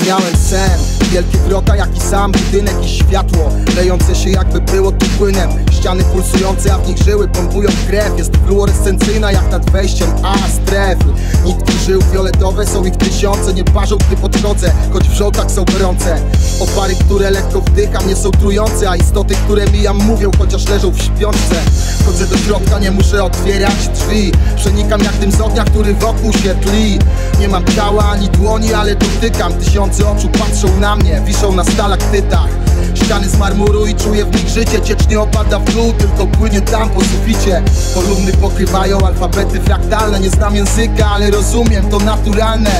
miałem sen. Wielkie wrota jak i sam budynek i światło lejące się jakby było tu płynem. Ściany pulsujące, a w nich żyły pompują krew. Jest fluorescencyjna jak nad wejściem strefy. Nitki żył fioletowe, są ich tysiące. Nie parzą gdy podchodzę, choć w żołtach są gorące. Opary, które lekko wdycham nie są trujące, a istoty, które mijam mówią, chociaż leżą w śpiączce. Wchodzę do środka, nie muszę otwierać drzwi. Przenikam jak dym z ognia, który wokół się tli. Nie mam ciała ani dłoni, ale dotykam. Tysiące oczu patrzą na mnie, wiszą na stalaktytach. Ściany z marmuru i czuję w nich życie. Ciecz nie opada w dół, tylko płynie tam po suficie. Kolumny pokrywają alfabety fraktalne. Nie znam języka, ale rozumiem, to naturalne.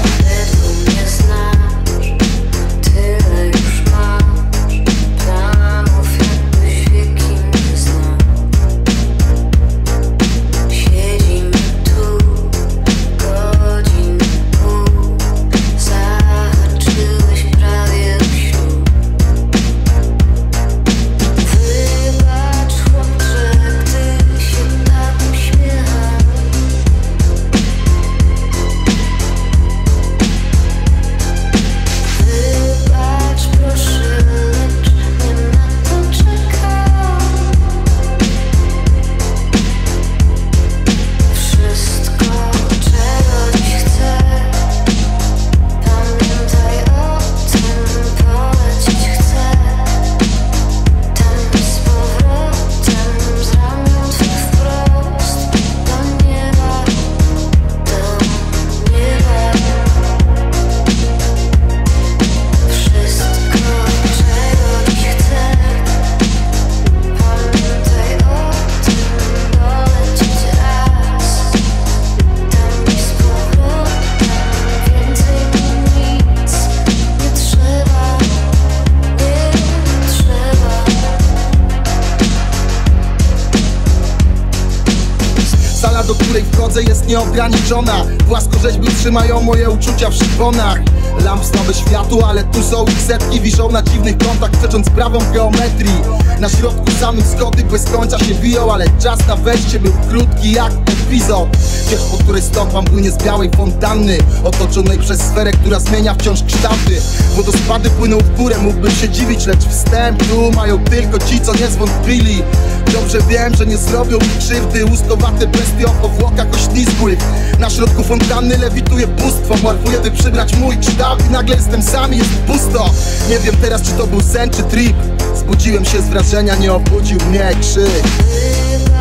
Do której wchodzę jest nieograniczona. Płaskorzeźby trzymają moje uczucia w szyponach. Lamp słabe światło, ale tu są ich setki. Wiszą na dziwnych kątach, przecząc prawą geometrii. Na środku samych schody bez końca się biją, ale czas na wejście był krótki jak epizod. Ścież, po której stąpam, płynie z białej fontanny, otoczonej przez sferę, która zmienia wciąż kształty. Wodospady płyną w górę, mógłbym się dziwić, lecz wstęp tu mają tylko ci, co nie zwątpili. Dobrze wiem, że nie zrobią mi krzywdy ustowate bestie o powłokach oślizgłych. Na środku fontanny lewituje bóstwo, morfuje, by przybrać mój kształt i nagle jestem sam i jest pusto. Nie wiem teraz, czy to był sen, czy trip. Zbudziłem się z wrażenia, nie obudził mnie krzyk.